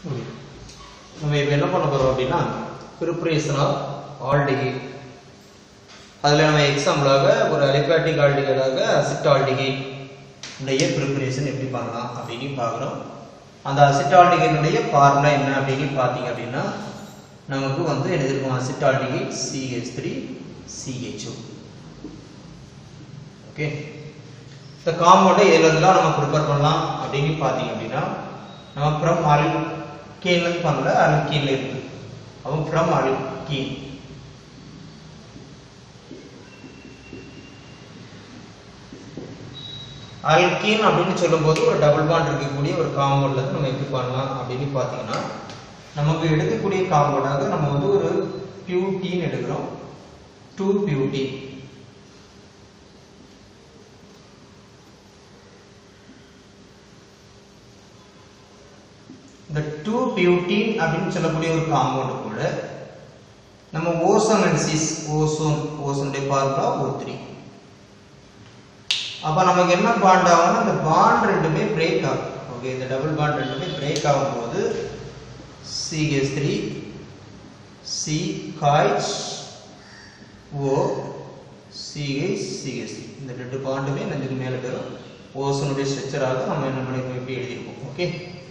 நம்ம இப்போ என்ன பண்ண போறோம் அப்படின்னா ப்ரிப்பரேஷன் ஆஃப் ஆல்டிஹைட். அதில் நம்ம எக்ஸாம்பிளாக ஒரு அலிபாட்டிக் ஆல்டிஹைடாக அசிட்டால்டிஹைட் உடைய ப்ரிப்பரேஷன் எப்படி பண்ணலாம் அப்படின்னு பார்க்குறோம். அந்த அசிட்டால்டிஹைடுடைய ஃபார்முலா என்ன அப்படின்னு பார்த்தீங்க அப்படின்னா நமக்கு வந்து எழுதிருக்கோம் அசிட்டால்டிஹைட் CH3CHO. ஓகே, இந்த காம்பவுண்டை எதுலாம் நம்ம ப்ரிப்பேர் பண்ணலாம் அப்படின்னு பார்த்தீங்க அப்படின்னா நம்ம ஃப்ரம் ஆல்கேன்ல பண்ணல ஆல்கீன்ல இருக்கு. அப்போ ஃப்ரம் ஆல்கீன் ஆல்கீன் அப்படின்னு சொல்லும்போது ஒரு டபுள் பாண்ட் இருக்கக்கூடிய ஒரு காம்பவுண்ட்ல நம்ம எப்படி பண்ணலாம் அப்படின்னு பார்த்தீங்கன்னா நமக்கு எடுக்கக்கூடிய காம்பவுண்டாக நம்ம வந்து ஒரு பியூட்டீன் எடுக்கிறோம். 2 பியூட்டீன் இந்த 2 பியூட்டீன் அப்படின்னு சொல்லக்கூடிய ஒரு காம்பவுண்ட் கூட நம்ம ஓசோன் அண்ட் சிஸ் ஓசோனுடைய ஃபார்முலா O3. அப்ப நமக்கு என்ன பாண்ட் ஆகும்னா இந்த பாண்ட் ரெண்டுமே பிரேக் ஆகும். ஓகே, இந்த டபுள் பாண்ட் ரெண்டுமே பிரேக் ஆகும்போது CH3 C CH O CH3 இந்த ரெண்டு பாண்டுமே நெஞ்சுக்கு மேல வரும். ஓசோனுடைய ஸ்ட்ரக்சராக நம்ம என்ன பண்ணி இப்படி எழுதிருக்கோம். ஓகே,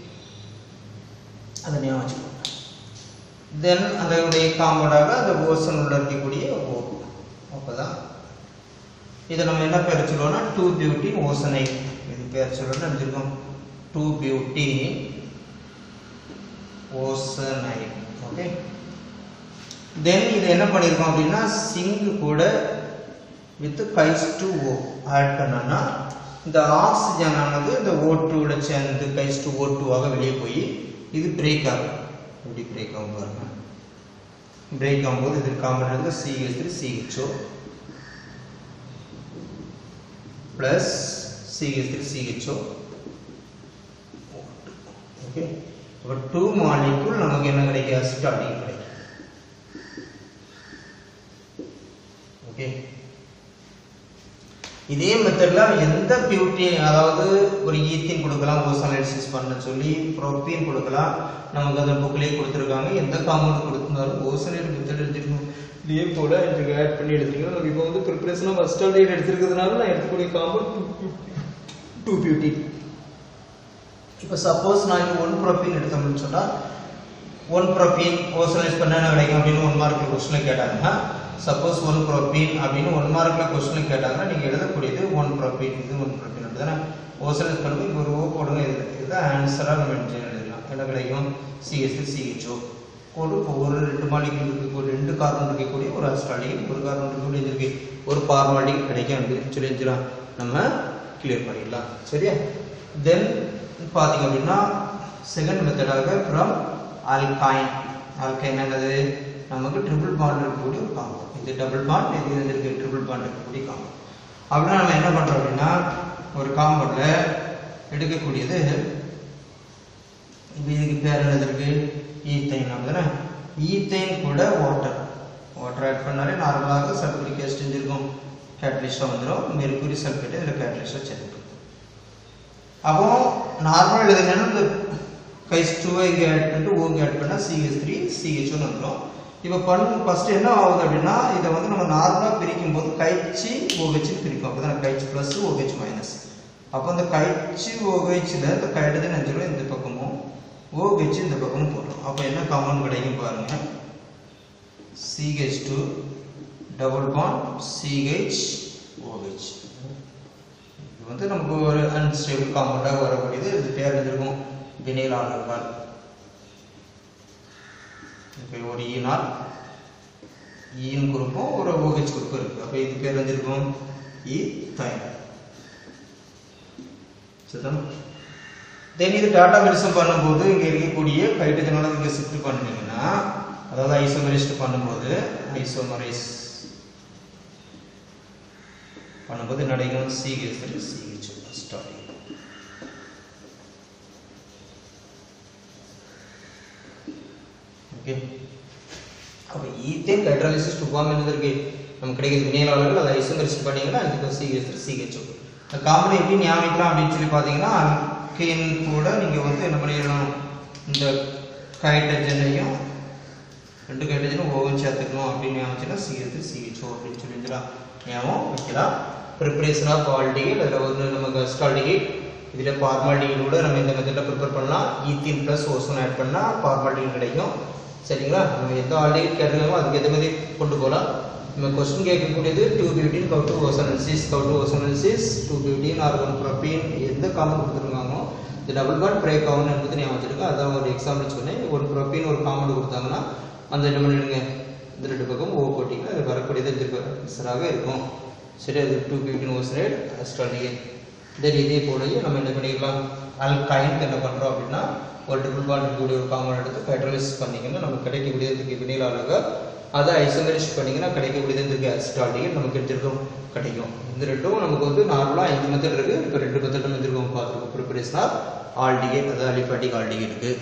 அதை ஞாபகம் வச்சுக்கோங்க. தென் அதனுடைய காம்பவுண்டாக அந்த ஓசோன் உள்ள இருக்கக்கூடிய O. அப்பதான் இதை நம்ம என்ன பேர் சொல்லுவோம்னா 2 பியூட்டீன் ஓசனைட். இது பேர் சொல்லணும்னு நினைச்சிருக்கோம் 2 பியூட்டீன் ஓசனைட். ஓகே, தென் இது என்ன பண்ணிருக்கோம் அப்படின்னா சிங்க் கூட வித் H2O ஆட் பண்ணனா இந்த ஆக்சிஜன் ஆனது இந்த O2 ஓட சேர்ந்து H2O2 ஆக வெளியே போய் இது பிரேக் ஆகும். இப்படி பிரேக் ஆகும் பாருங்க. பிரேக் ஆகும்போது இது compound CH3CHO plus CH3CHO. Okay, அப்ப 2 மாலிக்யூல் நமக்கு என்ன கிடைக்கும் அசிட்டால்டிஹைட் கிடைக்கும். ஓகே, இதே மெத்தட்ல எந்த பியூட்டீன் அதாவது ஒரு ஈத்தீன் கொடுக்கலாம் ஓசோனைசிஸ் பண்ண சொல்லி ப்ரோபீன் கொடுக்கலாம். நமக்கு அந்த புக்லயே கொடுத்திருக்காங்க. எந்த காம்பவுண்ட் கொடுத்திருந்தாலும் ஓசோனைட் மெத்தட் எடுத்துக்கணும். இதே போல எனக்கு ஆட் பண்ணி எடுத்துக்கணும். நம்ம இப்போ வந்து ப்ரிப்பரேஷன் ஆஃப் அசிட்டால்டிஹைட் எடுத்துக்கிறதுனால நான் எடுத்துக்கூடிய காம்பவுண்ட் 2 பியூட்டீன். இப்போ சப்போஸ் நான் 1 ப்ரோபீன் எடுத்தோம்னு சொன்னா 1 ப்ரோபீன் ஓசோனைஸ் பண்ண என்ன கிடைக்கும் அப்படின்னு 1 மார்க்ல क्वेश्चन கேட்டாங்கன்னா சப்போஸ் 1 ப்ரோபீன் அப்படின்னு 1 மார்க்ல क्वेश्चन கேட்டாங்கன்னா நீங்க எழுதக்கூடியது 1 ப்ரோபீன் இது 1 ப்ரோபீன் அப்படிதானே. ஓசோனைஸ் பண்ணும்போது ஒரு O போடுங்க. இதுதான் ஆன்சரா நம்ம எழுதலாம். என்ன கிடைக்கும் CH3CHO ஒரு 2 மாலிக்யூல் இருக்கு, 2 கார்பன் இருக்கக்கூடிய ஒரு அசிட்டால்டிஹைட், ஒரு கார்பன் இருக்கக்கூடிய இருக்கு ஒரு ஃபார்மாலிட்டி கிடைக்கும் அப்படின்னு சொல்லிக்கலாம். நம்ம கிளியர் பண்ணிடலாம். சரியா? தென் பாத்தீங்க அப்படின்னா செகண்ட் மெத்தடாக ஃப்ரம் ஆல்கைன். ஆல்கைன் என்னது நமக்கு ட்ரிபிள் பாண்ட் இருக்கக்கூடிய ஒரு காம்பவுண்ட். இது டபுள் பாண்ட், இது இருக்கு ட்ரிபிள் பாண்ட் இருக்கக்கூடிய காம்பவுண்ட். அப்படின்னா நம்ம என்ன பண்றோம் அப்படின்னா ஒரு காம்பவுண்ட்ல எடுக்கக்கூடியது இதுக்கு பேர் என்ன இருக்கு ஈத்தைன். அப்படின்னா ஈத்தைன் கூட வாட்டர் ஆட் பண்ணாலே நார்மலாக சல்பூரிக் ஆசிட் இருக்கும் கேட்டலிஸ்டா வந்துடும். மெர்குரி சல்பேட் இதுல கேட்டலிஸ்டா சேர்த்து. அப்போ நார்மல் எழுதுனா இந்த H2 இங்க ஆட் பண்ணிட்டு O இங்க ஆட் பண்ணா CH3CHO ன்னு வந்துரும். இப்போ ஃபர்ஸ்ட் என்ன ஆகுது அப்படின்னா இத வந்து நம்ம நார்மலா பிரிக்கும் போது KHOH பிரிக்கும். அப்பதான் KH பிளஸ் OH மைனஸ். அப்போ இந்த KHOH ல இந்த ஹைட்ரஜன் அஞ்சுரும் இந்த பக்கமும் OH இந்த பக்கமும் போறோம். அப்ப என்ன காம்பவுண்ட் கிடைக்கும் பாருங்க CH2 டபுள் பாண்ட் CHOH. இது வந்து நமக்கு ஒரு அன்ஸ்டேபிள் காம்பவுண்டாக வரக்கூடியது. இது பேர் எழுதிருக்கும் வினைல் ஆல்கஹால். இப்போ ஒரு ஈனால் ஈன் குரூப்பும் ஒரு OH குரூப் இருக்கு. அப்ப இது பேர் எழுதிருக்கும் ஈத்தைன். சரிதானே? தென் இது டாடா மெரிசம் பண்ணும்போது இங்க இருக்கக்கூடிய ஹைட்ரஜனோட இங்க ஷிஃப்ட் பண்ணீங்கன்னா அதாவது ஐசோமரைஸ்ட் பண்ணும்போது ஐசோமரைஸ் பண்ணும்போது நடைகள் CH3CHO ஸ்டார்ட். ஓகே, அப்ப ஈத்தேன் ஹைட்ராலிசிஸ் டு ஃபார்ம் என்னது இருக்கு நமக்கு கிடைக்குது வினைல் ஆல்கஹால். அதை ஐசோமரைஸ்ட் பண்ணீங்கன்னா அதுக்கு CH3CHO. இந்த காம்பவுண்ட் எப்படி ஞாபகம் அப்படின்னு சொல்லி பாத்தீங்கன்னா alkane கூட நீங்க வந்து என்ன பண்ணிடணும் இந்த ஹைட்ரஜனையும் ரெண்டு ஹைட்ரஜனும் ஓவன் சேர்த்துக்கணும் அப்படின்னு ஆச்சுன்னா CH3CHO அப்படின்னு சொல்லிக்கலாம். ஞாபகம் வைக்கலாம். ப்ரிப்பரேஷன் ஆஃப் ஆல்டிஹைட், அதில் வந்து நமக்கு அசிட்டால்டிஹைட், இதில் ஃபார்மால்டிஹைடோட நம்ம இந்த மெத்தடில் ப்ரிப்பேர் பண்ணலாம். ஈத்தீன் ப்ளஸ் ஓசோன் ஆட் பண்ணால் ஃபார்மால்டிஹைட் கிடைக்கும். சரிங்களா? நம்ம எந்த ஆல்டிஹைட் கேட்டுக்கோமோ அதுக்கு ஏற்ற மாதிரி கொண்டு போகலாம். நம்ம கொஸ்டின் கேட்கக்கூடியது 2 கவு டு ஓசோனலிசிஸ், கவு டு ஓசோனலிசிஸ் 2 ஆர்கான் ப்ரோபீன் எந்த காமன் கொடுத்துருக்காங்களோ இந்த டபுள் பாண்ட் பிரேக் ஆகும்னு என்பது ஞாபகம் வச்சிருக்கேன். அதான் ஒரு எக்ஸாம்பிள் சொன்னேன். ஒரு ப்ரோபீன் ஒரு காமன் கொடுத்தாங்கன்னா அந்த என்ன பண்ணிடுங்க, இந்த ரெண்டு பக்கம் ஓ போட்டிங்கன்னா அது வரக்கூடியது ஆன்சராக இருக்கும். சரி, அது 2 ஓசோனேட் அசிட்டால்டிஹைட். இதே போலயே நம்ம என்ன பண்ணிக்கலாம், அல்கைனுக்கு என்ன பண்ணுறோம் அப்படின்னா ஒரு ட்ரிபிள் பாண்ட் இருக்கக்கூடிய ஒரு காம்பவுண்ட் எடுத்து ஹைட்ரோலைசிஸ் பண்ணிங்கன்னா நமக்கு கிடைக்கக்கூடியதுக்கு வினைல் ஆளுக, அதை ஐசோமரைஸ் பண்ணிங்கன்னா கிடைக்கக்கூடியதுக்கு அசிட்டால்டிஹைட் நமக்கு எடுத்துருக்கோம் கிடைக்கும். இந்த ரெண்டும் நமக்கு வந்து நார்மலாக 5 மெத்தட் இருக்குது. இப்போ 2 மெத்தட் நம்ம எடுத்துருக்கோம் பார்த்துருக்கோம். ப்ரிப்பரேஷன் ஆஃப் ஆல்டிஹைட், அதாவது அலிஃபாட்டிக் ஆல்டிஹைட் இருக்குது.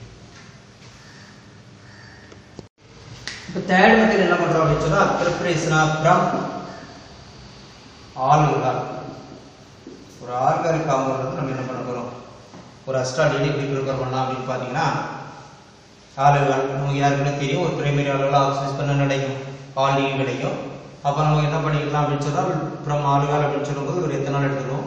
இப்போ தேர்ட் மெத்தட் என்ன பண்ணுறோம் அப்படின்னு சொன்னால் ப்ரிப்பரேஷன் ஆஃப் ஃப்ரம் ஆல்கஹால். ஒரு ஆல்கஹால் காம்பவுண்ட் வந்து நம்ம என்ன பண்ண போகிறோம், ஒரு அசிட்டால்டிஹைட் எப்படி ப்ரிப்பேர் பண்ணலாம் அப்படின்னு பார்த்தீங்கன்னா, ஆல்கஹால் நமக்கு யாருக்குன்னு தெரியும், ஒரு பிரைமரி ஆல்கஹால் ஆக்சிடைஸ் பண்ண கிடைக்கும், ஆல்டிஹைட் கிடைக்கும். அப்போ நம்ம என்ன பண்ணிக்கலாம் அப்படின்னு சொன்னால் ஃப்ரம் ஆல்கஹால் அப்படின்னு சொல்லும்போது ஒரு எத்தனால் எடுத்துக்கிறோம்,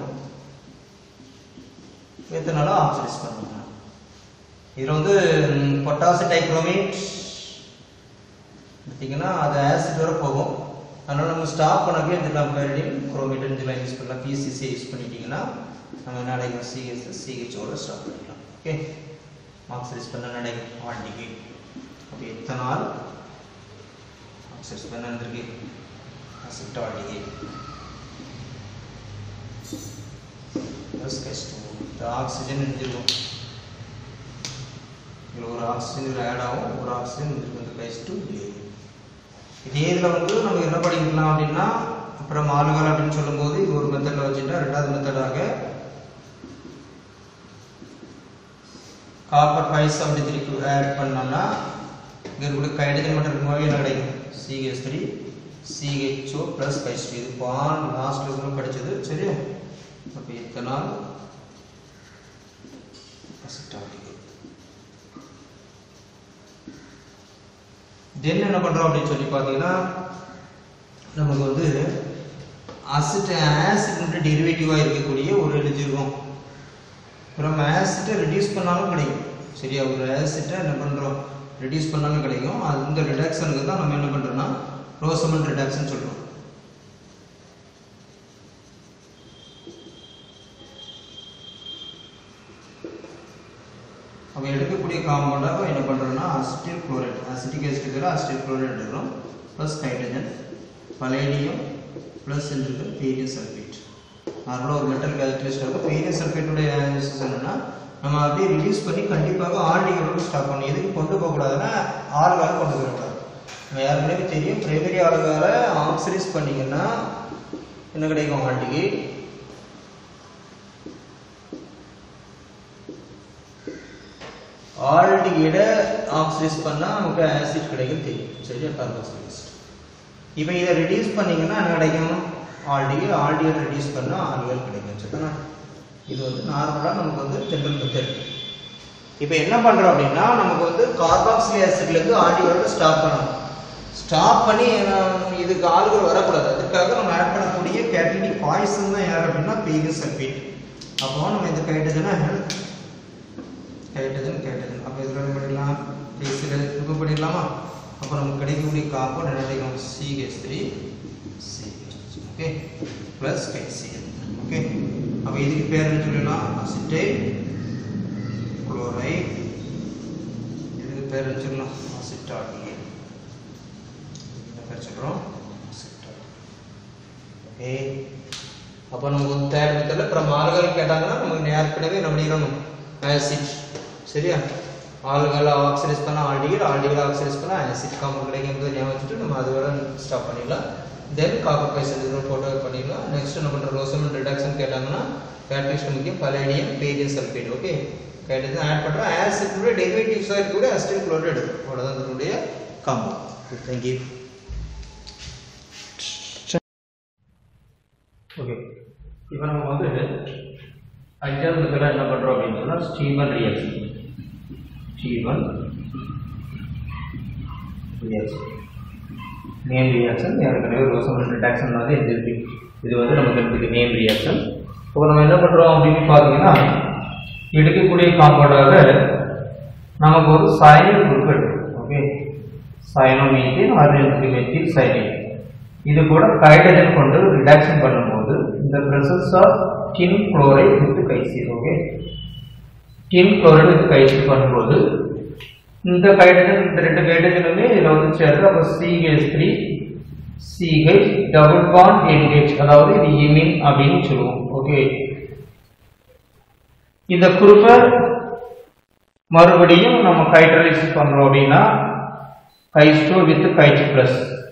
எத்தனாலும் ஆக்சிடைஸ் பண்ணலாம். இதில் வந்து பொட்டாசி டைக்ரோமேட் பார்த்தீங்கன்னா அது ஆசிட் வர போகும். அதனால நம்ம ஸ்டாப் பண்ணவே எடுத்துக்கலாம். பைரிடியம் குரோமேட் இதெல்லாம் யூஸ் பண்ணலாம். PCC யூஸ் பண்ணிட்டீங்கன்னா நம்ம என்ன கிடைக்கும், CHO ஸ்டாப் பண்ணிக்கலாம். ஓகே, ஆக்சிடைஸ் பண்ண கிடைக்கும் ஆல்டிஹைட். அப்போ எத்தனால் ஆக்சிடைஸ் பண்ண இருக்கு அசிட்டால்டிஹைட் ப்ளஸ் H2. இந்த ஆக்சிஜன் இருந்துருக்கும், இதில் ஒரு ஆக்சிஜன் இதில் ஆட் ஆகும், ஒரு ஆக்சிஜன் இருந்துருக்கும் இந்த H2 இல்லை. இதே இதில் வந்து நம்ம என்ன படிக்கலாம் அப்படின்னா, அப்புறம் ஆல்கஹால் அப்படின்னு சொல்லும்போது இது ஒரு மெத்தடில் வச்சுட்டா, ரெண்டாவது மெத்தடாக காப்பர் 573 ஆட் பண்ணோம்னா இங்கே கூட ஹைட்ரஜன் மட்டும் இருக்கும்போது என்ன கிடைக்கும், CH3CHO ப்ளஸ் H2. இது பாண்ட் லாஸ்ட் லெவலில் படித்தது. சரி, அப்போ எத்தனால் அசிட்டால்டிஹைட். தென் என்ன பண்ணுறோம் அப்படின்னு சொல்லி பார்த்தீங்கன்னா, நமக்கு வந்து ஆசிட் டெரிவேட்டிவாக இருக்கக்கூடிய ஒரு எழுதிருக்கோம். அப்புறம் ஆசிட்டை ரெடியூஸ் பண்ணாலும் கிடைக்கும். சரியா, ஒரு ஆசிட்டை என்ன பண்ணுறோம் ரெடியூஸ் பண்ணாலும் கிடைக்கும். அந்த ரிடக்ஷனுக்கு தான் நம்ம என்ன பண்ணுறோம்னா ரோசமன் ரிடக்ஷன் சொல்கிறோம். அப்போ எடுக்கக்கூடிய காம்பவுண்டாக என்ன பண்ணுறோம்னா அசிட்டில் குளோரைட், அசிட்டிக் ஆசிட்டுக்கு அசிட்டில் குளோரைட் எடுக்கிறோம் ப்ளஸ் ஹைட்ரஜன், பலேடியம் ப்ளஸ் இருக்குது பேரியம் சல்ஃபேட். நார்மலாக ஒரு மெட்டல் கேல்குலேஷன் இருக்கும். பேரியம் சல்ஃபேட்டுடைய யூசஸ் என்னன்னா நம்ம அப்படியே ரிலீஸ் பண்ணி கண்டிப்பாக ஆல்டிஹைடோட ஸ்டாப் பண்ணணும். எதுக்கு கொண்டு போகக்கூடாதுன்னா ஆல்கஹால் கொண்டு போகக்கூடாது. நம்ம யாருக்குமே தெரியும், பிரைமரி ஆல்கஹாலை ஆக்சிடைஸ் பண்ணிங்கன்னா என்ன கிடைக்கும், ஆல்டிஹைட். ஆல்டிஹைடை ஆக்சிடைஸ் பண்ணால் நமக்கு ஆசிட் கிடைக்கும் தெரியும். சரியா, கார்பாக்சிலேஸ். இப்போ இதை ரெடியூஸ் பண்ணீங்கன்னா என்ன கிடைக்கும், ஆல்டிஹைட். ஆல்டிஹைட் ரெடியூஸ் பண்ணால் ஆல்கஹால் கிடைக்கும். சரிங்களா, இது வந்து நார்மலாக நமக்கு வந்து ஜெனரல் மெத்தட். இப்போ என்ன பண்ணுறோம் அப்படின்னா, நமக்கு வந்து கார்பாக்சிலிக் ஆசிட்லேருந்து ஆல்டிஹைடை ஸ்டாப் பண்ணணும். ஸ்டாப் பண்ணி இதுக்கு ஆல்கஹால் வரக்கூடாது. அதுக்காக நம்ம ஆட் பண்ணக்கூடிய கேட்டலிட்டிக் பாய்சன் தான் யார் அப்படின்னா பேரியம் சல்ஃபேட். அப்போ நம்ம இந்த ஹைட்ரஜனை ஹைட்ரஜன் அப்போ இதில் என்ன பண்ணிடலாம், பேசியில் இது பண்ணிடலாமா. அப்போ நமக்கு கிடைக்கக்கூடிய காம்பவுண்ட் என்ன கிடைக்கும், CH3CH. Okay, plus HCl. Okay, அப்போ இதுக்கு பேர் என்ன சொல்லலாம், அசிட்டைல் குளோரைட். இதுக்கு பேர் என்ன சொல்லலாம், அசிட்டால்டிஹைட். என்ன பேர் சொல்கிறோம், அசிட்டால்டிஹைட். ஓகே, அப்போ நமக்கு தேர்ட் மெத்தடில் அப்புறம் ஆல்கஹால் கேட்டாங்கன்னா நமக்கு ஏற்கனவே நம்ம பண்ணிடணும் ஆசிட். சரியா, ஆல்கஹால் ஆக்சிடைஸ் பண்ணால் ஆல்டிஹைட், ஆல்டிஹைட் ஆக்சிடைஸ் பண்ணால் ஆசிட் காம்பவுண்ட் கிடைக்கும் என்பதை ஞாபகம் வச்சுட்டு நம்ம அதோட ஸ்டாப் பண்ணிடலாம். தென் காப்பர் பைசல்ஃபேட் போட்டோ பண்ணிடலாம். நெக்ஸ்ட் என்ன பண்ணுற ரோசமன் ரிடக்ஷன் கேட்டாங்கன்னா கேட்டலிஸ்ட் முக்கியம், palladium barium sulphate. Okay, hydrogen add பண்ணுறோம். ஆசிட்டோட டெரிவேட்டிவ்ஸாக இருக்கக்கூடிய அசிட்டில் குளோரைட் எடுக்கும். அவ்வளோதான் அதனுடைய காம்பவுண்ட். தேங்க்யூ. ஓகே, இப்போ நம்ம வந்து அஞ்சாவது மெத்தடாக என்ன பண்ணுறோம் அப்படின்னு சொன்னால் Stephen reaction. T1 reaction. Name reaction ஏற்கனவே ரோசமன் ரிடாக்ஷன் வந்து எழுதிருக்கு. இது வந்து நமக்கு இருக்கு நேம் ரியாக்ஷன். இப்போ நம்ம என்ன பண்றோம் அப்படின்னு பாத்தீங்கன்னா எடுக்கக்கூடிய காம்பவுண்டாக நமக்கு ஒரு சயனைல் குரூப் இருக்கு. Okay, cyanomethane organic methyl cyanide. இது கூட ஹைட்ரஜன் கொண்டு ரிடாக்ஷன் பண்ணும்போது இந்த presence of tin chloride with HCl. Okay, tin chloride with HCl பண்ணும்போது இந்த ஹைட்ரஜன் இந்த ரெண்டு ஹைட்ரஜனுமே இதுல வந்து சேர்ந்து அப்ப CH3 CH double bond engage, அதாவது இது இமின் அப்படின்னு சொல்லுவோம். ஓகே, இந்த குரூப்பை மறுபடியும் நம்ம ஹைட்ரலைசிஸ் பண்றோம் அப்படின்னா H2 வித் H+.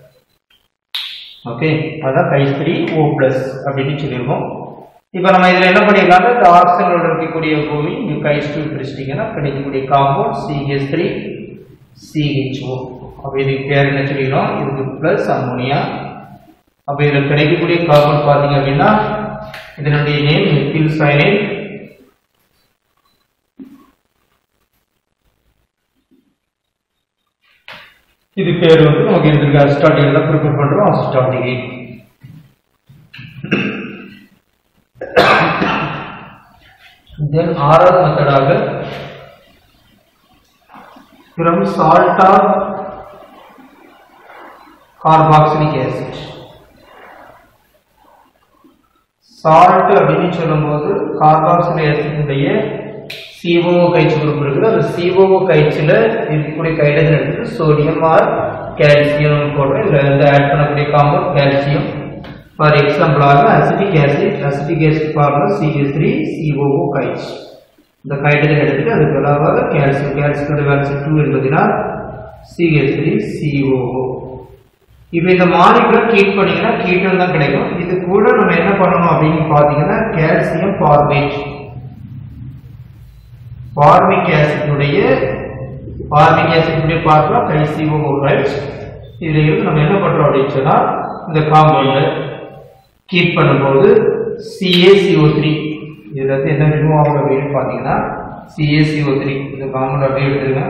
ஓகே, அதான் H3O+ அப்படின்னு சொல்லியிருக்கோம். இப்போ நம்ம இதுல என்ன பண்ணிடலாம், இந்த ஆக்சிஜனோட இருக்கக்கூடிய பூமி இங்க H2 பிரிச்சிட்டீங்கன்னா கிடைக்கக்கூடிய காம்பவுண்ட் CH3 CHO. அப்ப இதுக்கு பேர் என்ன சொல்லிடுறோம், இதுக்கு பிளஸ் அமோனியா. அப்ப இதுல கிடைக்கக்கூடிய காம்பவுண்ட் பாத்தீங்க அப்படின்னா இதனுடைய நேம் மெத்தில் சயனைல். இது பேர் வந்து நமக்கு இருக்க அசிட்டால்டிகைட் தான் ப்ரிப்பேர் பண்றோம், அசிட்டால்டிகைட். தென் ஆறாவது மெத்தடாக from salt or carboxylic acid. salt அப்படின்னு சொல்லும்போது கார்பாக்சிலிக் ஆசிட் உடைய COOH குரூப் இருக்குது. அந்த COOHல இருக்கக்கூடிய ஹைட்ரஜன் எடுத்து சோடியம் ஆர் கால்சியம் போடுறோம். இதுல வந்து ஆட் பண்ணக்கூடிய காம்பவுண்ட் கால்சியம். ஃபார் எக்ஸாம்பிளாக அசிட்டிக் ஆசிட் ஃபார்முலா CH3COOH. இந்த ஹைட்ரஜன் எடுத்துட்டு அதுக்கு பதிலாக கால்சியத்தோட வேல்யூ 2 என்பதுனா CH3COO. இப்போ இந்த மாலிகுலர் ஹீட் பண்ணீங்கன்னா கீட்டோன் தான் கிடைக்கும். இது கூட நம்ம என்ன பண்ணணும் அப்படின்னு பாத்தீங்கன்னா கால்சியம் பார்மேட், பார்மிக் ஆசிட்டுடைய பார்முலா KCOOH. இதுல இருந்து நம்ம என்ன பண்றோம் அப்படின்னு சொன்னா இந்த காம்பவுண்ட் ஹீட் பண்ணும்போது CaCO3 இதுல இருந்து என்ன ரிமூவ் ஆகும் அப்படின்னு பாத்தீங்கன்னா CaCO3. இந்த காம்பவுண்ட் அப்படியே எடுத்துருங்க.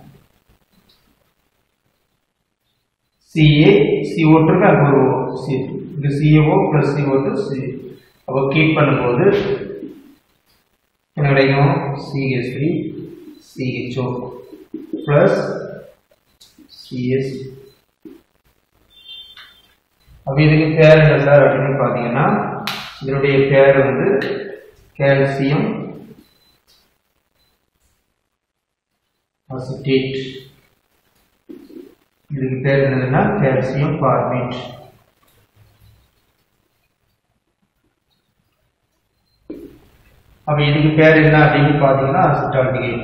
CaCO2 இது CaO plus CO2 அப்ப ஹீட் பண்ணும்போது என்ன கிடைக்கும், CH3 CHO plus CS. அப்ப இதுக்கு பேர் என்ன சார் அப்படின்னு பாத்தீங்கன்னா இதனுடைய பேர் வந்து கால்சியம் அசிட்டேட். இதுக்கு பேர் என்னன்னா கால்சியம் பார்மேட். அப்ப இதுக்கு பேர் என்ன அப்படின்னு பாத்தீங்கன்னா அசிட்டால்டிகைட்.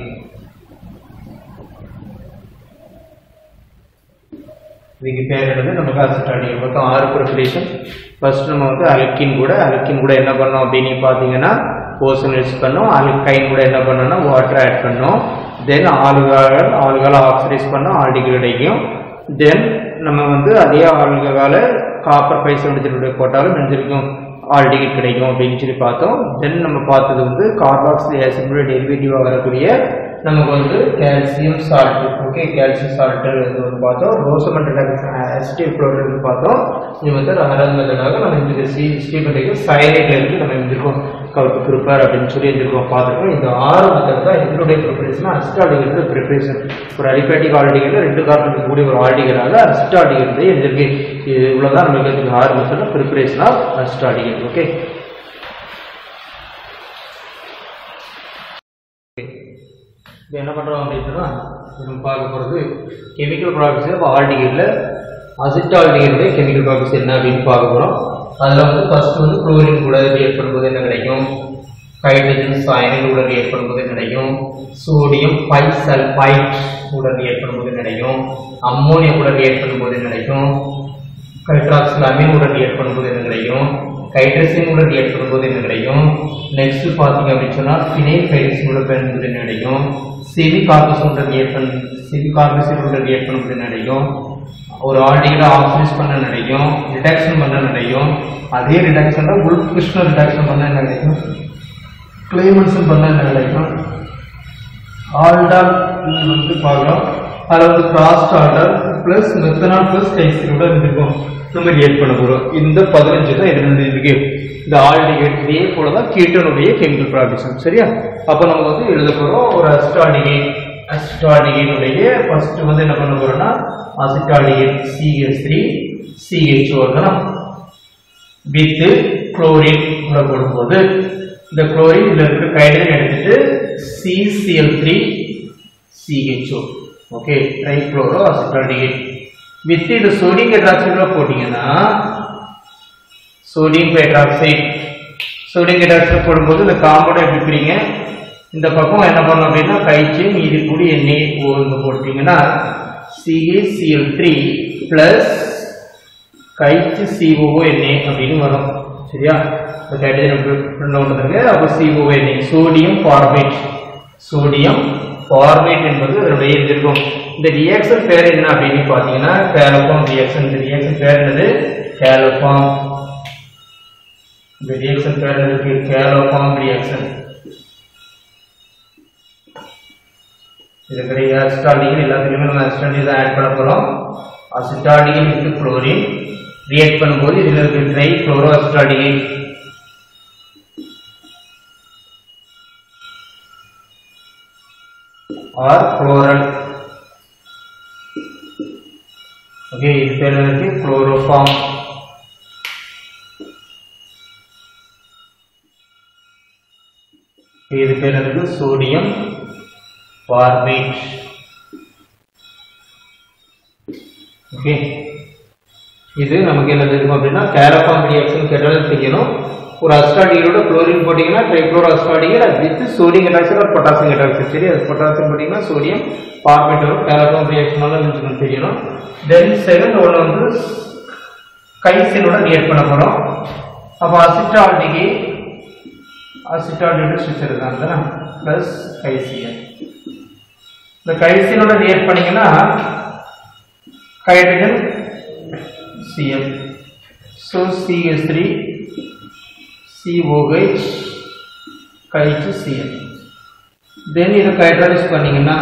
இதுக்கு பேர் என்னது நமக்கு அசிட்டால்டிகைட். மொத்தம் 6 ப்ரிப்பரேஷன். ஃபர்ஸ்ட் நம்ம வந்து அல்கின் கூட என்ன பண்ணோம் அப்படின்னு பாத்தீங்கன்னா ஓசோன் யூஸ் பண்ணோம். அல்கைன் கூட என்ன பண்ணோம்னா வாட்டர் ஆட் பண்ணோம். தென் ஆல்கஹால் ஆக்சிடைஸ் பண்ணோம், ஆல்டிகைட் கிடைக்கும். தென் நம்ம வந்து அதே ஆல்கஹால காப்பர் பைசல்ஃபேட் போட்டாலும் நெஞ்சிருக்கும் ஆல்டிகைட் கிடைக்கும் அப்படின்னு சொல்லி பார்த்தோம். தென் நம்ம பார்த்தது வந்து கார்பாக்சிலிக் ஆசிடோட டெரிவேட்டிவா வரக்கூடிய நமக்கு வந்து calcium salt. Okay, calcium salt வந்து பார்த்தோம். ரோசமன் அசிட்டிக் குளோரைட் பார்த்தோம். இது வந்து 6வது மெத்தடாக நம்ம இந்த ஸ்டீபன்டைக்கு சயனைட்ல இருந்து நம்ம இருந்திருக்கோம் ப்ரிப்பேர் அப்படின்னு சொல்லி இருந்திருக்கோம் பார்த்துருக்கோம். இந்த 6 மெத்தட் தான் இதனுடைய ப்ரிப்பரேஷன். அசிட்டால்டிகைட் ப்ரிப்பரேஷன் ஒரு அலிபேட்டிக் ஆல்டிகைட்ல 2 கார்பன் இருக்கக்கூடிய ஒரு ஆல்டிகைடாக அசிட்டால்டிகைட் எழுதிருக்கு. இவ்வளவுதான் நமக்கு 6 method preparation of acetaldehyde. Okay, இப்போ என்ன பண்றோம் அப்படின்னா நம்ம பார்க்க போறது கெமிக்கல் ப்ராப்பர்ட்டிஸ் ஆஃப் ஆல்டிகைட்ல அசிட்டால்டிகைட் கெமிக்கல் ப்ராப்பர்ட்டிஸ் என்ன அப்படின்னு பார்க்க போறோம். அதுல வந்து ஃபர்ஸ்ட் வந்து குளோரின் கூட ரியாக்ட் பண்ணும்போது என்ன கிடைக்கும், ஹைட்ரஜன் சயனைடு கூட ரியாக்ட் பண்ணும்போது என்ன கிடைக்கும், சோடியம் பைசல்ஃபைட் கூட ரியாக்ட் பண்ணும்போது என்ன கிடைக்கும், அம்மோனியா கூட ரியாக்ட் பண்ணும்போது என்ன கிடைக்கும், ஹைட்ராக்சில் கூட ரியாக்ட் பண்ணும்போது என்ன கிடைக்கும், ஹைட்ரஜன் கூட ரியாக்ட் பண்ணும்போது என்ன கிடைக்கும். நெக்ஸ்ட் பாத்தீங்க அப்படின்னு சொன்னா ஃபினைல் ஹைட்ரஜன் கூட பண்ணும்போது என்ன கிடைக்கும், செமிகார்பசன் கூட ரியாக்ட் பண்ணும்போது என்ன கிடைக்கும், ஒரு ஆல்டிகைட ஆக்சிடைஸ் பண்ண கிடைக்கும், ரிடக்ஷன் பண்ண கிடைக்கும். அதே ரிடக்ஷன்ல உல்ஃபிஷ்னர் ரிடக்ஷன் பண்ண என்ன கிடைக்கும், கிளைமன்சன் பண்ண என்ன கிடைக்கும், ஆல்டால் வந்து பார்க்கலாம். அதில் வந்து crossed aldol plus methanol plus கைசினோட இருந்திருக்கும். நம்ம ரியாக்ட் பண்ண போகிறோம். இந்த 15 தான் எதுல இருக்கு. இந்த ஆல்டிகேட் இதே போல தான் கீட்டனுடைய கெமிக்கல் ப்ராப்பர்ட்டிஸ். சரியா? அப்போ நம்ம வந்து எழுத போகிறோம் ஒரு அசிட்டால்டிகேட்டுடைய ஃபர்ஸ்ட் வந்து என்ன பண்ண போறோம்னா அசிட்டால்டிகேட் CH3 CHO இருக்கணும் வித் குளோரின் உள்ள போடும்போது இந்த குளோரின் இதுல இருக்கிற ஹைட்ரஜன் எடுத்துட்டு CCl3 CHO okay trichloro acetaldehyde with இந்த சோடியம் ஹைட்ராக்சைடுல போட்டீங்கன்னா சோடியம் ஹைட்ராக்சைடு போடும்போது இந்த காம்பவுண்ட் எப்படி பிரிங்க இந்த பக்கம் என்ன பண்ணணும் அப்படின்னா கைச்சு மீதி கூடி NaO போட்டீங்கன்னா CaCl3 பிளஸ் கைச்சு COONA அப்படின்னு வரும். சரியா? இந்த ஹைட்ரஜன் ஒன்று அப்போ COONA சோடியம் ஃபார்மேட் என்பது அதனுடைய இருக்கும். இந்த ரியாக்ஷன் பேர் என்ன அப்படின்னு பார்த்தீங்கன்னா கேலோஃபார்ம் ரியாக்ஷன். இந்த ரியாக்ஷன் பேர் என்னது? கேலோஃபார்ம். இந்த ரியாக்ஷன் பேர் என்னது? Haloform reaction. இதுக்கு அசிட்டால்டிகேட் எல்லாத்துலயுமே நம்ம அசிட்டால்டிகேட் தான் ஆட் பண்ண போறோம். அசிட்டால்டிகேட் வித் குளோரின் ரியாக்ட் பண்ணும்போது இதுல இருக்கு trichloro acetaldehyde or chloral. Okay இது பேர் இருக்கு குளோரோஃபார்ம். இது பேர் இருக்கு சோடியம் ஃபார்மேட். ஓகே இது நமக்கு என்ன தெரியும் அப்படின்னா கேலோஃபார்ம் ரியாக்ஷன் கேட்டாலே தெரியணும். ஒரு அசிட்டால்டிகேட்டோட குளோரின் போட்டீங்கன்னா trichloro acetaldehyde with sodium hydroxide ஒரு பொட்டாசியம் ஹைட்ராக்சைடு. சரி அது பொட்டாசியம் போட்டீங்கன்னா சோடியம் ஃபார்மேட் வரும். கேலோஃபார்ம் ரியாக்ஷனால நமக்கு தெரியணும். தென் செகண்ட் ஒன்று வந்து கைசினோட ரியாக்ட் பண்ண போறோம். அப்போ அசிட்டால்டிகேட் ஸ்ட்ரக்சர் தான் பிளஸ் கைசியன். இந்த கைசினோட ரியாக்ட் பண்ணீங்கன்னா hydrogen Cl so CH3 COH கைச்சு Cl. then இத ஹைட்ராலிஸ் பண்ணீங்கன்னா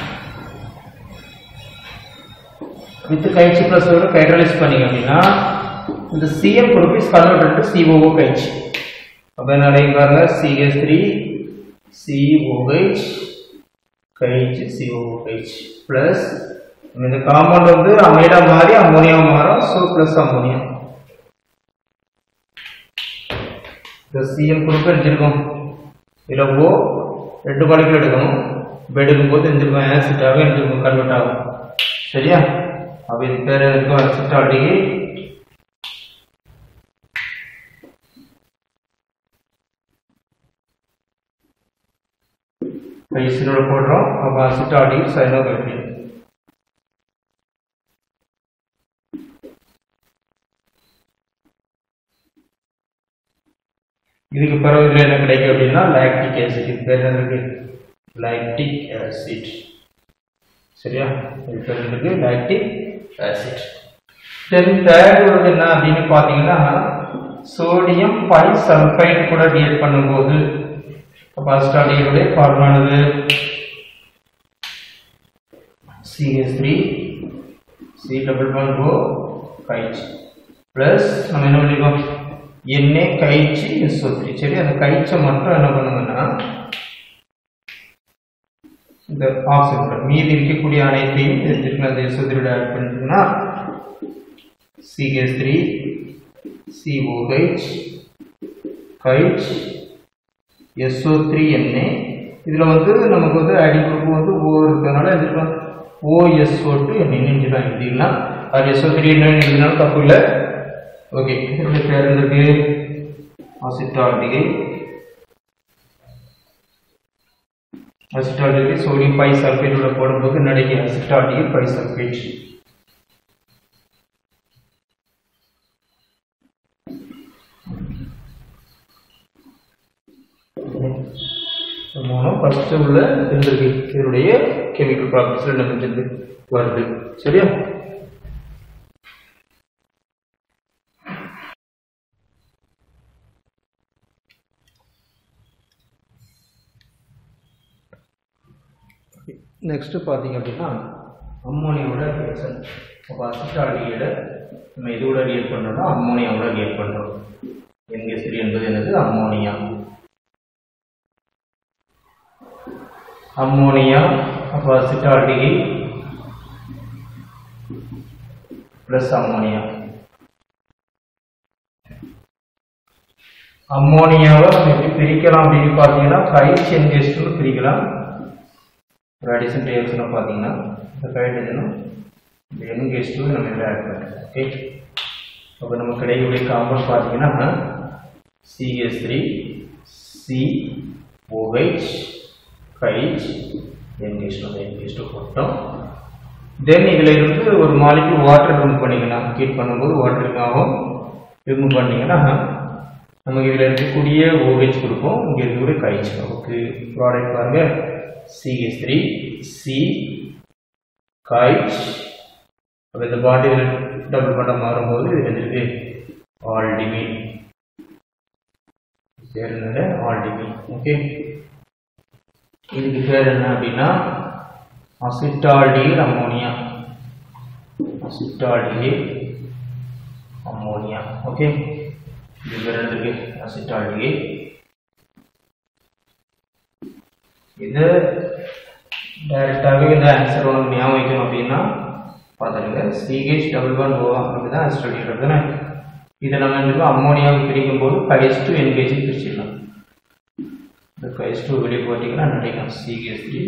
with கைச்சு plus ஓட ஹைட்ராலிஸ் பண்ணீங்க அப்படினா இந்த Cl group is converted to COO கைச்சு. அப்ப என்ன ஆயிடும்னா CH3 COH கைச்சு COO கைச்சு plus இந்த காம்பவுண்ட் வந்து அமைடா மாறி அம்மோனியா மாறும். சோ பிளஸ் அம்மோனியா இந்த Cl குரூப் எடுத்துக்கும். இதுல O ரெண்டு மாலிகுல் எடுக்கணும். எடுக்கும்போது எடுத்துக்கும் ஆசிட்டாக எடுத்துக்கும் கன்வெர்ட் ஆகும். சரியா? அப்ப இது பேர் இருக்கும் அசிட்டால்டிகேட். கைசினோட போடுறோம். அப்ப அசிட்டால்டிகேட் சைனோபென்டீன். இதுக்கு பிறகு இதுல என்ன கிடைக்கும் அப்படின்னா லாக்டிக் ஆசிட். இது பேர் என்னது? Lactic acid. சரியா? இது பேர் என்னது? Lactic acid. தென் தேர்ட் வந்து என்ன அப்படின்னு பாத்தீங்கன்னா சோடியம் பைசல்ஃபைட் கூட ரியாக்ட் பண்ணும்போது அப்ப அசிட்டால்டிகேட்டோட ஃபார்முலானது CH3 C++ கைச்சு பிளஸ் நம்ம என்ன பண்ணிருக்கோம் Na கைச்சு SO3. சரி அந்த கைச்சை மட்டும் என்ன பண்ணுங்கன்னா இந்த ஆக்சிஜன் மீதி இருக்கக்கூடிய அனைத்தையும் எடுத்துக்கலாம். அந்த SO3 ஆட் பண்ணிட்டீங்கன்னா CH3 COH கைச் SO3 Na. இதுல வந்து நமக்கு வந்து ஆடிங் குரூப் வந்து O இருக்கனால எடுத்துக்கலாம் OSO2 Na தான் எழுதிடலாம். அது SO3 என்ன எழுதினாலும் தப்பு இல்லை. ஓகே இந்த பேர் இருக்கு அசிட்டால்டிகேட். அசிட்டால்டிகேட் சோடியம் பைசல்ஃபேட் உள்ள போடும்போது நடக்கிற அசிட்டால்டிகேட் பைசல்ஃபேட். மூணு ஃபர்ஸ்ட் உள்ள இருந்திருக்கு. இதனுடைய கெமிக்கல் ப்ராப்பர்ட்டிஸ் நமக்கு வருது. சரியா? நெக்ஸ்ட் பார்த்தீங்க அப்படின்னா அம்மோனியாவோட ரியாக்ஷன். அப்போ அசிட்டால்டிகைடை நம்ம இதோட ரியாக்ட் பண்ணுறோம்னா அம்மோனியாவோட ரியாக்ட் பண்ணுறோம். NH3 என்பது என்னது? அம்மோனியா. அம்மோனியா அப்போ அசிட்டால்டிகை பிளஸ் அம்மோனியா. அம்மோனியாவை நம்ம எப்படி பிரிக்கலாம் அப்படின்னு பார்த்தீங்கன்னா கைச் NH2 பிரிக்கலாம். ஒரு அடிஷன் ரியாக்ஷனை பார்த்தீங்கன்னா இந்த ஹைட்ரஜனும் இந்த NH2 நம்ம இதில் ஆட் பண்ணுறோம். ஓகே, அப்போ நம்ம கிடைக்கக்கூடிய காம்பவுண்ட் பார்த்தீங்கன்னா CH3 COH கைச் NH2 போட்டோம். தென் இதில் இருந்து ஒரு மாலிக்யூல் வாட்டர் ரிமூவ் பண்ணிக்கலாம். ஹீட் பண்ணும்போது வாட்டர் இருக்காகும் ரிமூவ் பண்ணிங்கன்னா நமக்கு இதில் இருக்கக்கூடிய OH கொடுப்போம். இங்கே இருக்கக்கூடிய கைச். ஓகே, ப்ராடக்ட் பாருங்க CH3 C கைச். அப்போ இந்த பாண்டில் டபுள் பண்ண மாறும்போது இது இருக்கு ஆல்டிமீன். பேர் என்ன? ஆல்டிமீன். ஓகே, இதுக்கு பேர் என்ன அப்படின்னா acetaldehyde ammonia. Acetaldehyde ammonia. Okay, இது பேர் என்ன இருக்கு? அசிட்டால்டிகைட். இது டைரக்டாகவே இந்த ஆன்சர் ஒன்று ஞாபகம் வைக்கணும் அப்படின்னா பார்த்துருங்க. CH டபுள் பாண்ட் O அப்படிதான் அசிட்டால்டிகைட் தானே. இதை நம்ம என்ன அம்மோனியாவை பிரிக்கும் போது கைச்2 NH பிரிச்சிடலாம். இந்த கைச்2 வெளியே போட்டிங்கன்னா நினைக்கலாம் CH3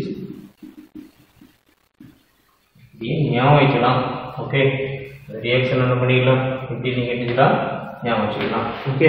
ஞாபகம் வைக்கலாம். ஓகே, ரியாக்ஷன் என்ன பண்ணிக்கலாம் எப்படி நீங்கள் எடுத்துக்கலாம் ஞாபகம் வச்சுக்கலாம். ஓகே,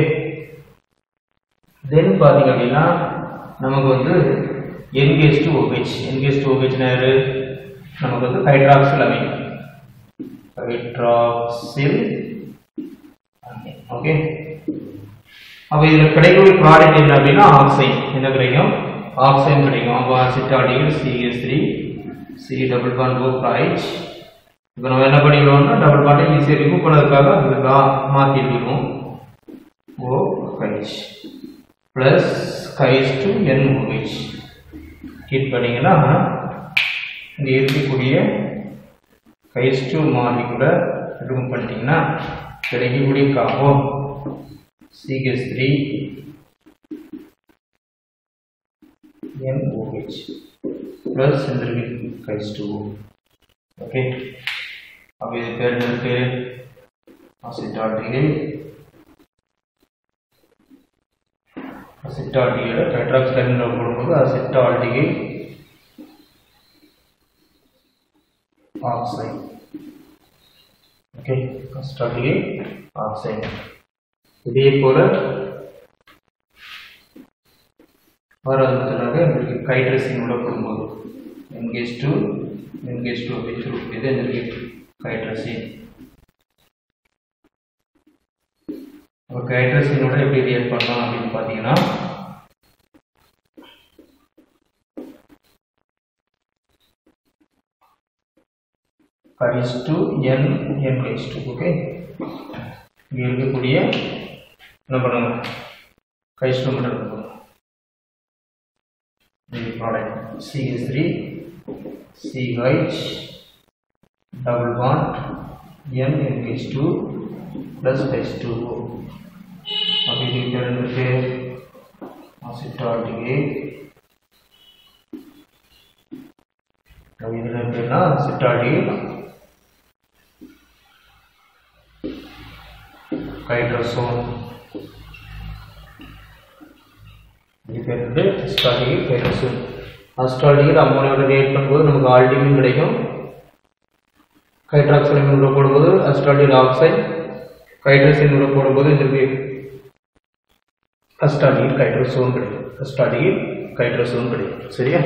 தென் பார்த்தீங்க அப்படின்னா நமக்கு வந்து NH2OH. NH2OH யாரு? நமக்கு வந்து hydroxyl amine. Hydroxyl amine. Okay, அப்போ இதில் கிடைக்கக்கூடிய ப்ராடக்ட் என்ன அப்படின்னா ஆக்சைன். என்ன கிடைக்கும்? ஆக்சைன் கிடைக்கும். அப்போ acetaldehyde CH3 C double bond O H. இப்போ நம்ம என்ன பண்ணிடுவோம்னா டபுள் பாண்டை ஈஸியாக ரிமூவ் பண்ணதுக்காக அதுக்கு மாற்றி எழுதிடுவோம் O H plus H NOH. Heat பண்ணிங்கன்னா இங்கே இருக்கக்கூடிய கைச்2 மாலிகுலை ரிமூவ் பண்ணிட்டீங்கன்னா கிடைக்கக்கூடிய காம்பவுண்ட் CH3 NOH பிளஸ் இந்த கைச்2O. ஓகே, அப்போ இது பேர் இருக்கு அசிட்டால்டிகைட். அசிட்டால்டிகைட் ஹைட்ராக்சைல் போடும்போது acetaldehyde oxide. Okay, acetaldehyde oxide. இதே போல வராதுனால உங்களுக்கு கைட்ரசினோட போடும்போது NH2 இது எனக்கு கைட்ரசின். அப்போ கைட்ரசினோட எப்படி ரியாக்ட் பண்ணலாம் அப்படின்னு பார்த்தீங்கன்னா கைச்2 NH2. ஓகே, இங்கே இருக்கக்கூடிய என்ன பண்ணுங்க கைச்2 மட்டும் இருக்கும். Product CH3 CH double bond NH2 plus H2O. अभी रिटर्न के असिटाल्डिगेट. अभी रिटर्न के ना असिटाल्डिगेट काइट्रोसोन. रिटर्न के असिटाल्डिगेट काइट्रोसोन. அசிட்டால்டிகைட் அம்மோனியாவோட ரியாக்ட் பண்ணும்போது நமக்கு ஆல்டிமின் கிடைக்கும். ஹைட்ராக்சைல் அமீனோட போடும்போது அசிட்டால்டிகைட் ஆக்சைடு. கைட்ரசினோட போடும்போது இதற்கு அசிட்டால்டிகைட் கைட்ரோசோன் கிடைக்கும். அசிட்டால்டிகைட் கைட்ரோசோன் கிடைக்கும். சரியா?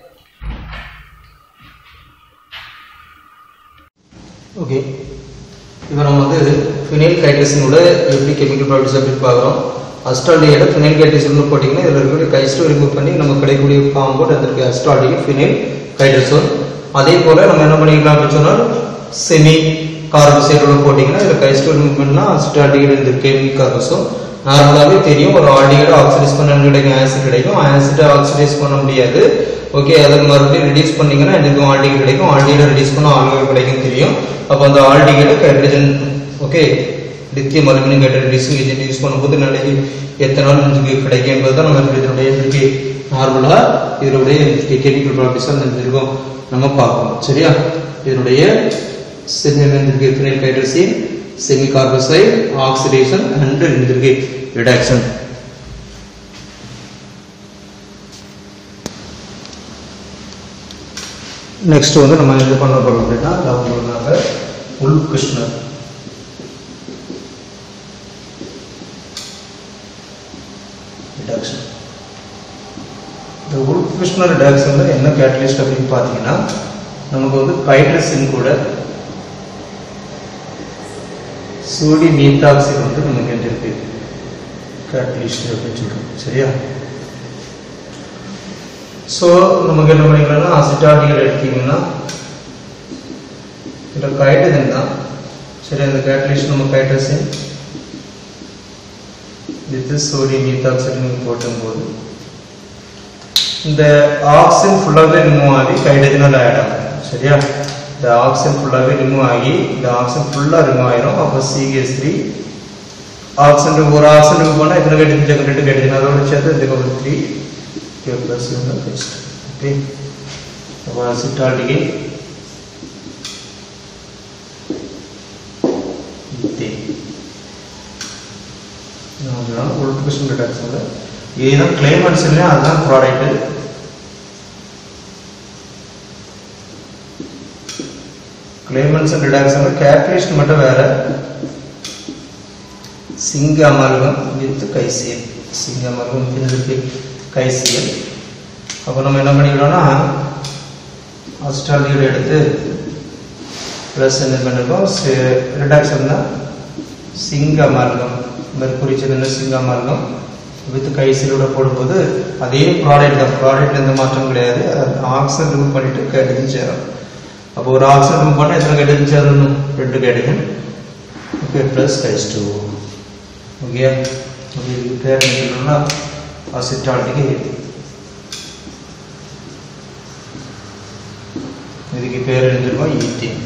ஓகே, இப்போ நம்ம வந்து ஃபினைல் கைட்ரசினோட எப்படி கெமிக்கல் ப்ராப்பர்ட்டிஸ் எப்படி பார்க்குறோம். அசிட்டால்டிகைட் ஃபினைல் கைட்ரசோன் போட்டிங்கன்னா இதில் இருக்கக்கூடிய கைச்2 ரிமூவ் பண்ணி நம்ம கிடைக்கக்கூடிய காம்பவுண்ட் அதற்கு அசிட்டால்டிகைட் ஃபினைல் கைட்ரசோன். அதே போல் நம்ம என்ன பண்ணிக்கலாம் அப்படின்னு சொன்னால் செமி கார்போசைடோட போட்டிங்கன்னா இதில் கைச்2 ரிமூவ் பண்ணால் அசிட்டால்டிகைட் இந்த கெமிக்கல் கார்போசோன். நார்மலாவே தெரியும் ஒரு ஆல்டிஹைட் ஆக்சிடைஸ் பண்ண கிடைக்கும் ஆசிட் கிடைக்கும் ஆசிட் ஆக்சிடைஸ் பண்ண முடியாது ஓகே அத மறுபடியும் ரெடியூஸ் பண்ணீங்கன்னா எனக்கு ஆல்டிஹைட் கிடைக்கும் ஆல்டிஹைட் ரெடியூஸ் பண்ணா ஆல்கஹால் கிடைக்கும் தெரியும் அப்ப அந்த aldehyde hydrogen okay lithium aluminium hydride agent use பண்ணும்போது நல்ல எத்தனால் நமக்கு கிடைக்கும் என்பது தான் நம்ம இதனுடைய நார்மலா இதனுடைய கெமிக்கல் ப்ராப்பர்ட்டிஸ் தெரிஞ்சிருக்கும் நம்ம பார்ப்போம் சரியா இதனுடைய signal phenyl hydrazine semi carbazide oxidation and reduction next வந்து நம்ம என்ன பண்ண போறோம் அப்படினா லவங்கமாக உல்ஃப்-கிருஷ்ணர் reduction இந்த உல்ஃப்-கிருஷ்ணர் reductionல என்ன கேட்டலிஸ்ட் அப்படினு பாத்தீங்கன்னா நமக்கு வந்து ஹைட்ரசீன் கூட சோடியம் மெத்தாக்சைடு வந்து நமக்கு இருக்கு கேட்டலிஸ்ட் அப்படின்னு சொல்றோம் சரியா சோ நமக்கு என்ன பண்ணிக்கலாம்னா அசிட்டால்டிஹைட் எடுத்தீங்கன்னா இது ஹைட்ரஜன் தான் சரி அந்த கேட்டலிஸ்ட் நம்ம ஹைட்ரசன் வித் சோடியம் மெத்தாக்சைடு நீங்க போடும்போது இந்த ஆக்சிஜன் ஃபுல்லாவே ரிமூவ் ஆகி ஹைட்ரஜனால் ஆட் ஆகும் சரியா the oxygen full remove ஆகி the oxygen full remove ஆயிரும் அப்ப CH3 oxygen ஒரு oxygen remove பண்ணா எத்தனை ஹைட்ரஜன் ரெண்டு ஹைட்ரஜன் அதோட சேர்த்து இதுக்கு 3 K plus இந்த பெஸ்ட் ஓகே அப்ப அசிட்டால்டிஹைட் ஈத்தேன் நாம உல்ஃப்-கிருஷ்ணர் ரிடக்ஷன்ல இதுதான் கிளைமேட்ஸ்ல அதான் product Clemens and reduction catalyst மட்டும் வேற சிங்க அமல்கம் வித் கைசியம் சிங்க அமல்கம் வித் கைசியம் அப்ப நம்ம என்ன பண்ணிரோம்னா அசிட்டால்டிஹைட் எடுத்து பிளஸ் என்ன பண்ணிரோம் ரிடக்ஷன்னா சிங்க அமல்கம் மெர்க்குரி சேர்ந்த சிங்க அமல்கம் வித் கைசியோட போடும்போது அதே ப்ராடக்ட் தான் ப்ராடக்ட்ல எந்த மாற்றம் கிடையாது ஆக்சிஜன் ரிமூவ் பண்ணிட்டு ஹைட்ரஜன் சேரும் அப்போ ஒரு ஆக்சிஜன் ரிமூவ் பண்ணா எத்தனை ஹைட்ரஜன் சேரணும் ரெண்டு hydrogen okay plus H2 okay இது பேர் என்னன்னா அசிட்டால்டிஹைட் இதுக்கு பேர் என்னதுன்னா ஈத்தேன்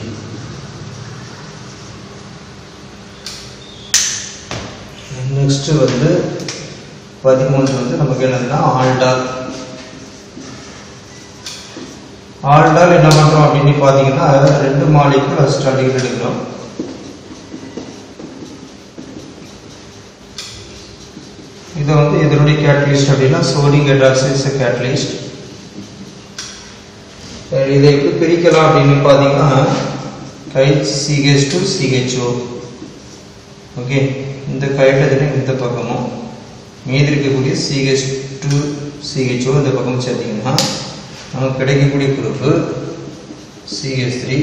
நெக்ஸ்ட் வந்து 13 வந்து நமக்கு என்னதுன்னா ஆல்டால் ஆல்டால் என்ன பண்றோம் அப்படினு பாத்தீங்கன்னா ரெண்டு மாலிக்யூல் அசிட்டால்டிஹைட் எடுக்கிறோம் இது வந்து இதனுடைய கேட்டலிஸ்ட் அப்படினா சோடியம் ஹைட்ராக்சைடு கேட்டலிஸ்ட் இதை எப்படி பிரிக்கலாம் அப்படினு பாத்தீங்கன்னா CH2 CHO ஓகே இந்த ஹைட்ரஜன் இந்த பக்கமும் மீதி இருக்கக்கூடிய CH2 CHO இந்த பக்கம் சேர்த்தீங்கன்னா நமக்கு கிடைக்கக்கூடிய group CH3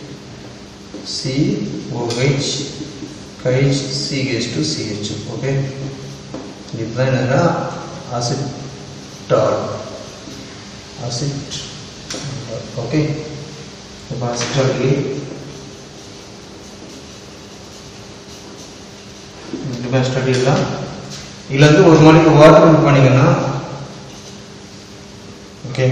COH CH2 CHO okay இதுதான் என்னன்னா அசிட்டால் ஓகே இப்போ அசிட்டால்டிஹைட் இந்த ஸ்டடி எல்லாம் இதுல இருந்து ஒரு மாலிக்யூல் வாட்டர் ரிமூவ் பண்ணிக்கணும் ஓகே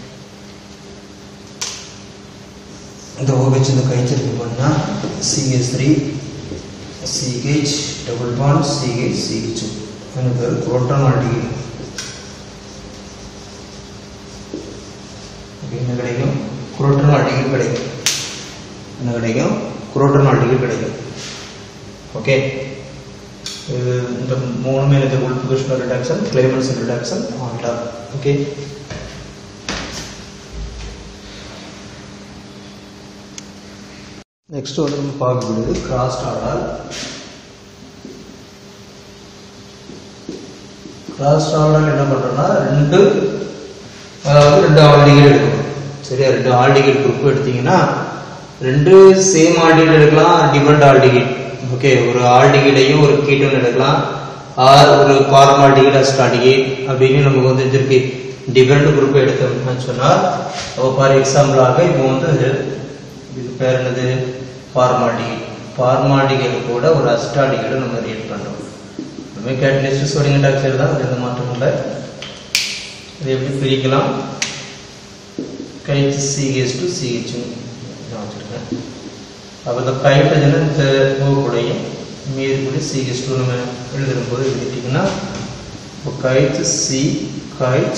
இந்த OH இந்த கைச்சல் பண்ணா CH3 CH double bond CH CH2 அந்த புரோட்டான் ஆல்டிஹைட் ஓகே என்ன கிடைக்கும் புரோட்டான் ஆல்டிஹைட் கிடைக்கும் என்ன கிடைக்கும் புரோட்டான் ஆல்டிஹைட் கிடைக்கும் ஓகே இந்த மூணுமே இந்த Wolff Kishner reduction Clemmensen reduction aldol okay next வந்து நம்ம பார்க்கக்கூடியது கிராஸ்ட் ஆல்டால் கிராஸ்ட் ஆல்டால் என்ன பண்றோம்னா ரெண்டு ஆல்டிஹைட் எடுக்கணும் சரியா ரெண்டு ஆல்டிஹைட் குரூப் எடுத்தீங்கன்னா ரெண்டு சேம் ஆல்டிஹைட் எடுக்கலாம் டிஃபரண்ட் ஆல்டிஹைட் ஓகே ஒரு ஆல்டிஹைடையும் ஒரு கீட்டோன் எடுக்கலாம் ஆர் ஒரு ஃபார்மால்டிஹைட் அசிட்டால்டிஹைட் அப்படின்னு நமக்கு வந்து இருக்கு டிஃபரண்ட் குரூப் எடுத்தோம்னா சொன்னா ஃபார் எக்ஸாம்பிளாக இப்போ வந்து இது பேர் என்னது ஃபார்மால்டிஹைட் கூட ஒரு அசிட்டால்டிஹைட் நம்ம ரியாக்ட் பண்றோம் கேட்டலிஸ்ட் சோடியம் ஹைட்ராக்சைடு தான், எந்த மாற்றம் இல்லை. இது எப்படி பிரிக்கலாம்? KCH2CH நான் வச்சுருக்கேன். அப்போ இந்த ஹைட்ரஜன் இந்த O கூடயும் மீது கூட CH2 நம்ம எழுதும் போது எழுதிட்டிங்கன்னா இப்போ KCH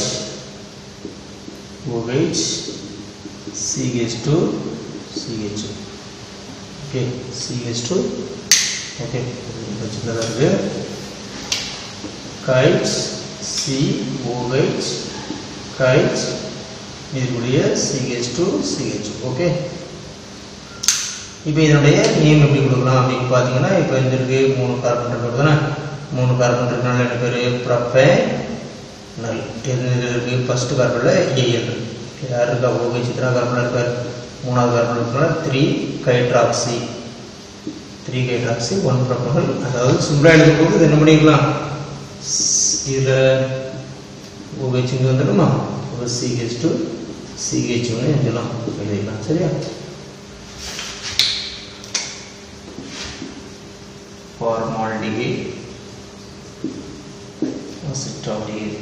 OH CH2 CH. Okay, CH2 okay சின்னதாக இருக்குது. KCOH KH இதுடைய CH2 CH. ஓகே, இப்போ இதனுடைய நேம் எப்படி கொடுக்கலாம் அப்படின்னு பார்த்தீங்கன்னா, இப்போ இந்த இருக்கு 3 கார்பன் இருக்கு தானே, 3 கார்பன் இருக்கனால என்ன பேர்? ப்ரொபேனல். இருக்கு ஃபர்ஸ்ட் கார்பன்ல AL இருக்கு. யார் இருக்கா? OH இத்தனை கார்பன் இருக்கார்? 3வது கார்பன் இருக்கனால 3 ஹைட்ராக்சி 1 ப்ரொபனல். அதாவது சிம்பிளா எழுதும்போது இது என்ன பண்ணிக்கலாம்? இதுல OH இங்க வந்துடுமா? CH2 CH ஒன்று எழுதலாம், எழுதிக்கலாம். சரியா? Formaldehyde acetaldehyde.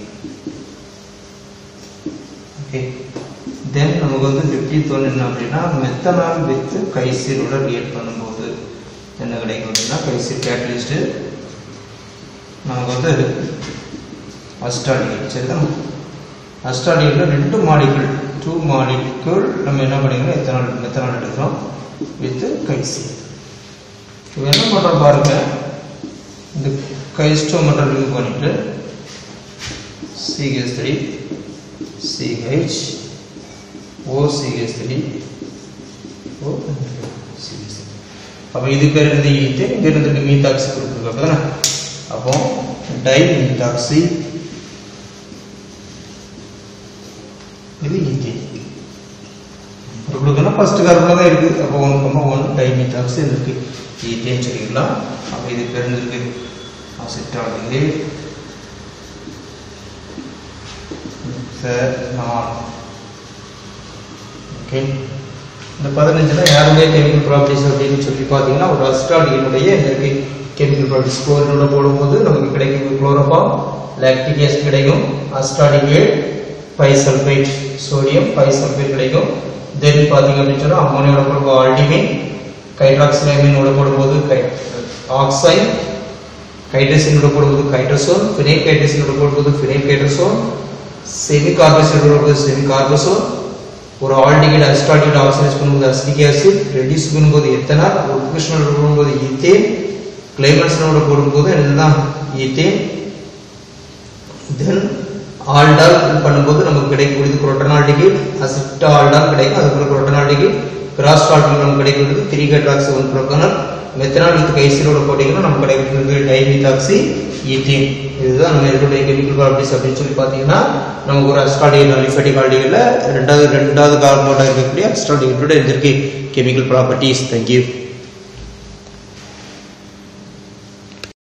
ஓகே, தென் நமக்கு வந்து எப்படி தோணுது அப்படின்னா, மெத்தனால் வித் கைசிலோட ரியாக்ட் பண்ணும்போது என்ன கிடைக்கும் அப்படின்னா, கைசில் கேட்டலிஸ்ட் நமக்கு வந்து அசிட்டால்டிஹைட். சரிதான்? அசிட்டால்டிஹைட்ல 2 மாலிகுல் 2 மாலிகுல் நம்ம என்ன பண்ணிக்கிறோம்? மெத்தனால் எடுக்கிறோம் வித் கைசில். இப்போ என்ன பண்ணுறோம் பாருங்க, இந்த கைஸ்டோ மட்டும் ரிமூவ் பண்ணிட்டு CH3 CH OCH3 O CH3. அப்போ இது பேர் இருந்து ஈத்தேன், இங்க இருந்து மீத்தாக்சி குரூப் இருக்கு அப்படிதானே. அப்போ டை மீத்தாக்சி, இது ஈத்தேன் குரூப்னா ஃபர்ஸ்ட் கார்பன்ல தான் இருக்கு. அப்போ 1,1 டை மீத்தாக்சி இருக்கு, ஈத்தேன் சொல்லிடலாம். அப்போ இது பேர் இருக்கு அசிட்டால்டிஹைட் மித்தனால். ஓகே, இந்த 15ல யாருடைய கெமிக்கல் ப்ராப்பர்ட்டிஸ் அப்படின்னு சொல்லி பார்த்தீங்கன்னா, ஒரு அசிட்டால்டிஹைடுடைய இருக்கு கெமிக்கல் ப்ராப்பர்ட்டிஸ் குளோரினோட போடும்போது நமக்கு கிடைக்கும் குளோரோஃபார்ம், லாக்டிக் ஆசிட் கிடைக்கும், அசிட்டால்டிஹைட் பைசல்ஃபேட் சோடியம் பைசல்ஃபேட் கிடைக்கும். தென் பார்த்தீங்க அப்படின்னு சொன்னா அம்மோனியோட போடும்போது ஆல்டிமைன், ஹைட்ராக்சிலைமினோட போடும்போது ஆக்சைடு, ஹைட்ரஜனோட போடும்போது ஹைட்ரசோன், ஃபினைல் ஹைட்ரஜனோட போடும்போது ஃபினைல் ஹைட்ரசோன், செமி கார்போசைடோட போடும்போது செமி கார்போசோன், ஒரு ஆல்டிஹைட் அசிட்டால்டிஹைட் ஆக்சிடைஸ் பண்ணும்போது அசிட்டிக் ஆசிட், ரெடியூஸ் பண்ணும்போது எத்தனால், உட்கிருஷ்ணோட போடும்போது ஈத்தேன், கிளைமன்ஸோட போடும்போது இதுதான் ஈத்தேன். தென் ஆல்டால் பண்ணும்போது நமக்கு கிடைக்கக்கூடியது புரோட்டனால்டிஹைட், அசிட்டால்டால் கிடைக்கும், அதுக்கு புரோட்டனால்டிஹைட். கிராஸ்டால்டிஹைட் நமக்கு கிடைக்கிறது 3 ஹைட்ராக்சி 1 ப்ரோபனல். மெத்தனால் வித் கைசிலோட போட்டீங்கன்னா நமக்கு கிடைக்கிறது டைமீத்தாக்சி ஈத்தேன். இதுதான் நம்ம இதனுடைய கெமிக்கல் ப்ராப்பர்ட்டிஸ் அப்படின்னு சொல்லி பார்த்தீங்கன்னா, நமக்கு ஒரு அசிட்டால்டிஹைட் அலிஃபேட்டிக் ஆல்டிஹைட்ல ரெண்டாவது கார்பனோட இருக்கக்கூடிய அசிட்டால்டிஹைடோட இருந்திருக்கு கெமிக்கல் ப்ராப்பர்ட்டிஸ். தேங்க்யூ.